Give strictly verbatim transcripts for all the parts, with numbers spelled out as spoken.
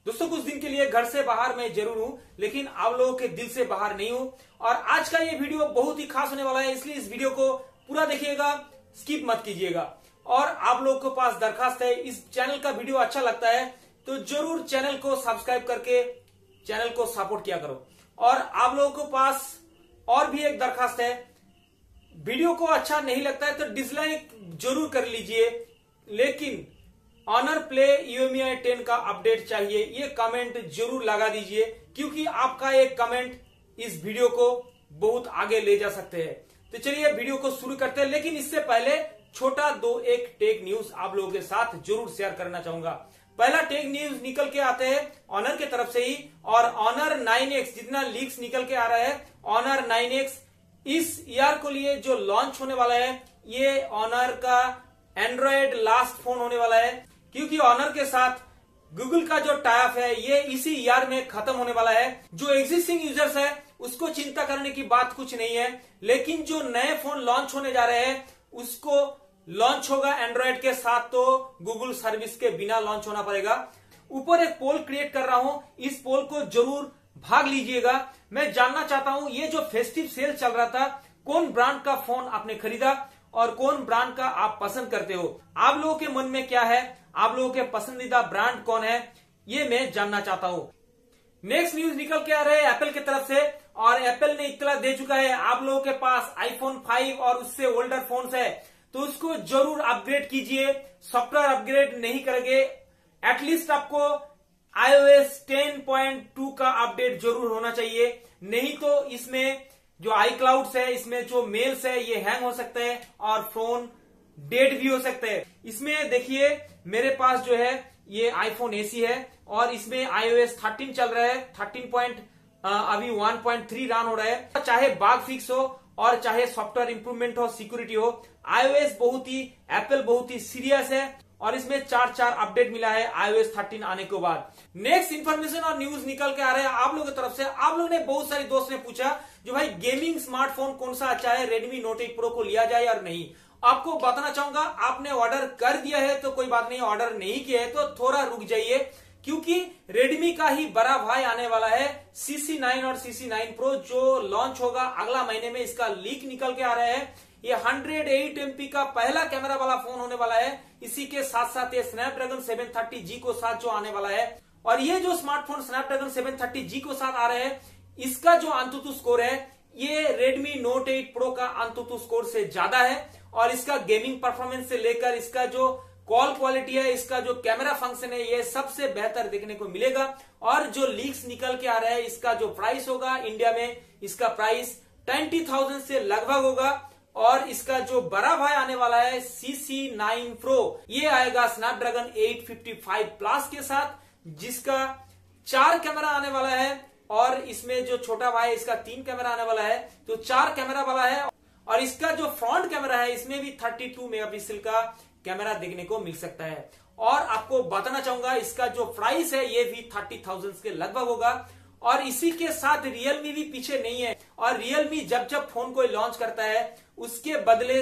दोस्तों कुछ दिन के लिए घर से बाहर मैं जरूर हूं, लेकिन आप लोगों के दिल से बाहर नहीं हूं। और आज का ये वीडियो बहुत ही खास होने वाला है, इसलिए इस वीडियो को पूरा देखिएगा, स्किप मत कीजिएगा। और आप लोगों के पास दरखास्त है, इस चैनल का वीडियो अच्छा लगता है तो जरूर चैनल को सब्सक्राइब करके चैनल को सपोर्ट किया करो। और आप लोगों के पास और भी एक दरखास्त है, वीडियो को अच्छा नहीं लगता है तो डिसलाइक जरूर कर लीजिए, लेकिन Honor Play U M I ten का अपडेट चाहिए, ये कमेंट जरूर लगा दीजिए, क्योंकि आपका एक कमेंट इस वीडियो को बहुत आगे ले जा सकते हैं। तो चलिए वीडियो को शुरू करते हैं, लेकिन इससे पहले छोटा दो एक टेक न्यूज आप लोगों के साथ जरूर शेयर करना चाहूंगा। पहला टेक न्यूज निकल के आते हैं ऑनर के तरफ से ही, और ऑनर नाइन एक्स जितना लीक्स निकल के आ रहा है, ऑनर नाइन एक्स इस ईयर को लिए जो लॉन्च होने वाला है, ये ऑनर का एंड्रॉयड लास्ट फोन होने वाला है, क्योंकि ऑनर के साथ गूगल का जो टाइप है ये इसी ईयर में खत्म होने वाला है। जो एग्जिस्टिंग यूजर्स है उसको चिंता करने की बात कुछ नहीं है, लेकिन जो नए फोन लॉन्च होने जा रहे हैं उसको लॉन्च होगा एंड्रॉयड के साथ, तो गूगल सर्विस के बिना लॉन्च होना पड़ेगा। ऊपर एक पोल क्रिएट कर रहा हूं, इस पोल को जरूर भाग लीजिएगा। मैं जानना चाहता हूं ये जो फेस्टिव सेल चल रहा था, कौन ब्रांड का फोन आपने खरीदा और कौन ब्रांड का आप पसंद करते हो, आप लोगों के मन में क्या है, आप लोगों के पसंदीदा ब्रांड कौन है, ये मैं जानना चाहता हूं। नेक्स्ट न्यूज निकल के आ रहे हैं एप्पल की तरफ से, और एप्पल ने इत्तला दे चुका है आप लोगों के पास आईफोन फाइव और उससे ओल्डर फोन्स है तो उसको जरूर अपग्रेड कीजिए। सॉफ्टवेयर अपग्रेड नहीं करेंगे, एटलीस्ट आपको आईओएस टेन पॉइंट टू का अपडेट जरूर होना चाहिए, नहीं तो इसमें जो आई क्लाउड्स है, इसमें जो मेल्स है ये हैंग हो सकते हैं और फोन डेड भी हो सकते हैं। इसमें देखिए मेरे पास जो है ये आईफोन एसी है और इसमें आईओएस थर्टीन चल रहा है, थर्टीन पॉइंट अभी वन पॉइंट थ्री रन हो रहा है। चाहे बाग फिक्स हो और चाहे सॉफ्टवेयर इंप्रूवमेंट हो, सिक्योरिटी हो, आईओएस बहुत ही एप्पल बहुत ही सीरियस है और इसमें चार चार अपडेट मिला है आईओएस थर्टीन आने के बाद। नेक्स्ट इन्फॉर्मेशन और न्यूज निकल के आ रहे हैं आप लोगों की तरफ से। आप लोगों ने बहुत सारे दोस्त ने पूछा जो भाई गेमिंग स्मार्टफोन कौन सा अच्छा है, रेडमी नोट एट प्रो को लिया जाए और नहीं। आपको बताना चाहूंगा, आपने ऑर्डर कर दिया है तो कोई बात नहीं, ऑर्डर नहीं किया है तो थोड़ा रुक जाइए, क्योंकि रेडमी का ही बड़ा भाई आने वाला है सी सी नाइन और सी सी नाइन प्रो, जो लॉन्च होगा अगला महीने में। इसका लीक निकल के आ रहा है, ये one O eight M P का पहला कैमरा वाला फोन होने वाला है। इसी के साथ साथ ये स्नैपड्रैगन सेवन थर्टी जी को साथ जो आने वाला है, और ये जो smartphone Snapdragon seven thirty G को साथ आ रहे हैं, इसका जो अंतुतु स्कोर है ये रेडमी नोट एट प्रो का अंतुतु स्कोर से ज्यादा है, और इसका गेमिंग परफॉर्मेंस से लेकर इसका जो कॉल क्वालिटी है, इसका जो कैमरा फंक्शन है, ये सबसे बेहतर देखने को मिलेगा। और जो लीक्स निकल के आ रहा है, इसका जो प्राइस होगा इंडिया में, इसका प्राइस ट्वेंटी थाउजेंड से लगभग होगा। और इसका जो बड़ा भाई आने वाला है सी सी नाइन प्रो, ये आएगा Snapdragon eight fifty five plus के साथ, जिसका चार कैमरा आने वाला है, और इसमें जो छोटा भाई है इसका तीन कैमरा आने वाला है, तो चार कैमरा वाला है। और इसका जो फ्रंट कैमरा है इसमें भी थर्टी टू मेगापिक्सल का कैमरा देखने को मिल सकता है। और आपको बताना चाहूंगा इसका जो प्राइस है ये भी थर्टी थाउजेंड के लगभग होगा। और इसी के साथ रियलमी भी पीछे नहीं है, और रियलमी जब जब फोन कोई लॉन्च करता है उसके बदले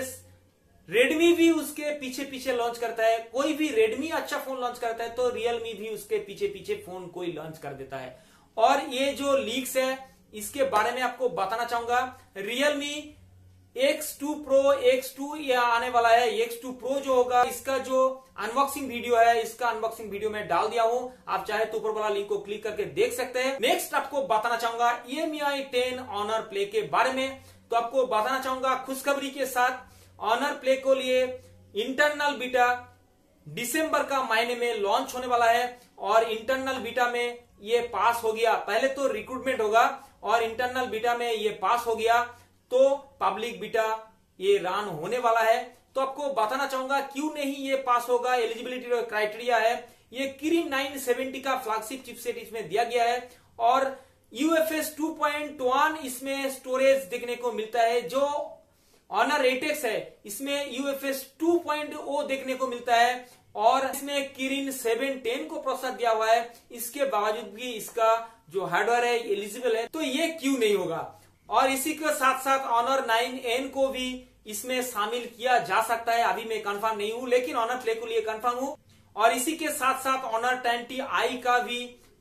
रेडमी भी उसके पीछे पीछे लॉन्च करता है। कोई भी रेडमी अच्छा फोन लॉन्च करता है तो रियलमी भी उसके पीछे पीछे फोन कोई लॉन्च कर देता है। और ये जो लीक्स है इसके बारे में आपको बताना चाहूंगा, Realme X two pro, X two ये आने वाला है, एक्स टू प्रो जो होगा, इसका जो अनबॉक्सिंग वीडियो है, इसका अनबॉक्सिंग वीडियो में डाल दिया हूं, आप चाहे तो ऊपर वाला लिंक को क्लिक करके देख सकते हैं। नेक्स्ट आपको बताना चाहूंगा E M I ten Honor Play के बारे में, तो आपको बताना चाहूंगा खुशखबरी के साथ ऑनर प्ले को लिए इंटरनल बीटा दिसंबर का महीने में लॉन्च होने वाला है, और इंटरनल बीटा में ये पास हो गया, पहले तो रिक्रूटमेंट होगा और इंटरनल बीटा में ये पास हो गया तो पब्लिक बीटा ये रन होने वाला है। तो आपको बताना चाहूंगा क्यों नहीं ये पास होगा, एलिजिबिलिटी क्राइटेरिया है, ये किरिन नाइन सेवेंटी का फ्लैगशिप चिपसेट इसमें दिया गया है, और U F S two point one इसमें स्टोरेज देखने को मिलता है। जो ऑनर एट एक्स है इसमें U F S two point O देखने को मिलता है, और इसमें किरिन सेवन टेन को प्रोसेसर दिया हुआ है। इसके बावजूद भी इसका जो हार्डवेयर है एलिजिबल है, तो ये क्यों नहीं होगा। और इसी के साथ साथ ऑनर नाइन एन को भी इसमें शामिल किया जा सकता है, अभी मैं कंफर्म नहीं हूं, लेकिन ऑनर प्ले को लिए कंफर्म हूं। और इसी के साथ साथ ऑनर टेन टी आई का भी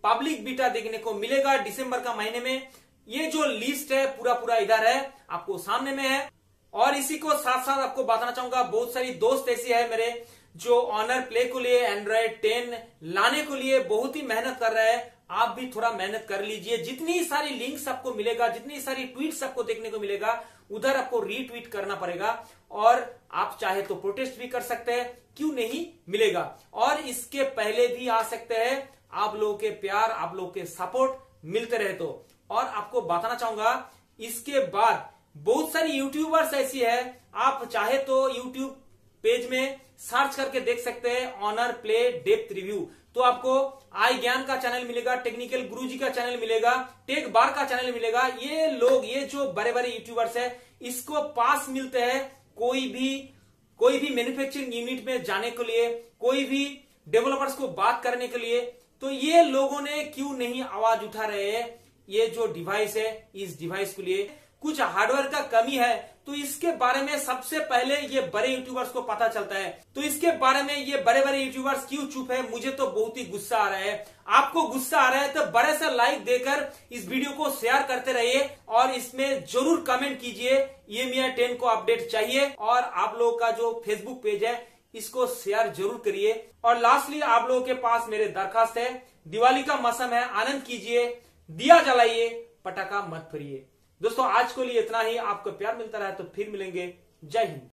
पब्लिक बीटा देखने को मिलेगा दिसंबर का महीने में। ये जो लिस्ट है पूरा पूरा इधर है, आपको सामने में है। और इसी को साथ साथ आपको बताना चाहूंगा, बहुत सारी दोस्त ऐसी है मेरे जो ऑनर प्ले को लिए एंड्रॉइड टेन लाने को लिए बहुत ही मेहनत कर रहे हैं। आप भी थोड़ा मेहनत कर लीजिए। जितनी सारी लिंक्स आपको मिलेगा, जितनी सारी ट्वीट्स आपको देखने को मिलेगा, उधर आपको रीट्वीट करना पड़ेगा। और आप चाहे तो प्रोटेस्ट भी कर सकते हैं, क्यों नहीं मिलेगा। और इसके पहले भी आ सकते हैं, आप लोगों के प्यार, आप लोगों के सपोर्ट मिलते रहे तो। और आपको बताना चाहूंगा, इसके बाद बहुत सारी यूट्यूबर्स ऐसी है, आप चाहे तो यूट्यूब पेज में सर्च करके देख सकते हैं ऑनर प्ले डेप्थ रिव्यू। तो आपको आई ज्ञान का चैनल मिलेगा, टेक्निकल गुरुजी का चैनल मिलेगा, टेक बार का चैनल मिलेगा। ये लोग, ये जो बड़े बड़े यूट्यूबर्स है, इसको पास मिलते हैं कोई भी कोई भी मैन्युफैक्चरिंग यूनिट में जाने के लिए, कोई भी डेवलपर्स को बात करने के लिए। तो ये लोगों ने क्यों नहीं आवाज उठा रहे हैं? ये जो डिवाइस है, इस डिवाइस के लिए कुछ हार्डवेयर का कमी है, तो इसके बारे में सबसे पहले ये बड़े यूट्यूबर्स को पता चलता है। तो इसके बारे में ये बड़े बड़े यूट्यूबर्स क्यों चुप है? मुझे तो बहुत ही गुस्सा आ रहा है। आपको गुस्सा आ रहा है तो बड़े से लाइक देकर इस वीडियो को शेयर करते रहिए और इसमें जरूर कमेंट कीजिए ई एम आई टेन को अपडेट चाहिए। और आप लोगों का जो फेसबुक पेज है, इसको शेयर जरूर करिए। और लास्टली आप लोगों के पास मेरे दरखास्त है, दिवाली का मौसम है, आनंद कीजिए, दिया जलाइए, पटाखा मत फोड़िए। दोस्तों आज के लिए इतना ही। आपको प्यार मिलता रहा तो फिर मिलेंगे। जय हिंद।